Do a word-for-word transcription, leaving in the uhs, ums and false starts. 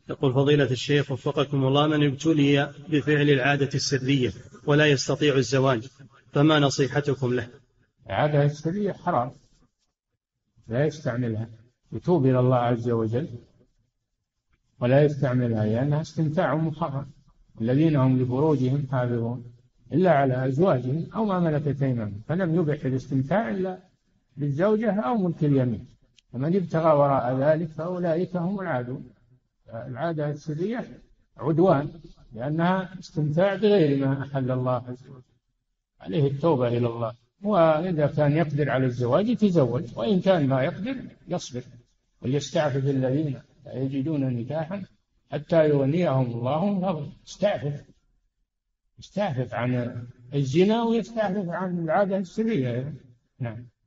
يقول فضيلة الشيخ وفقكم الله: من ابتلي بفعل العادة السرية ولا يستطيع الزواج فما نصيحتكم له؟ العادة السرية حرام، لا يستعملها، يتوب إلى الله عز وجل ولا يستعملها، لأنها استمتاع محرم. الذين هم لفروجهم حافظون إلا على أزواجهم أو ما ملكت أيمانهم، فلم يبح الاستمتاع إلا بالزوجة أو ملك اليمين، فمن ابتغى وراء ذلك فأولئك هم العادون. العادة السرية عدوان، لأنها استمتاع بغير ما أحل الله عز وجل، عليه التوبة إلى الله. وإذا كان يقدر على الزواج يتزوج، وإن كان ما يقدر يصبر، وليستعفف الذين لا يجدون نكاحا حتى يغنيهم الله من فضله. استعفف يستعفف عن الزنا ويستعفف عن العادة السرية. نعم.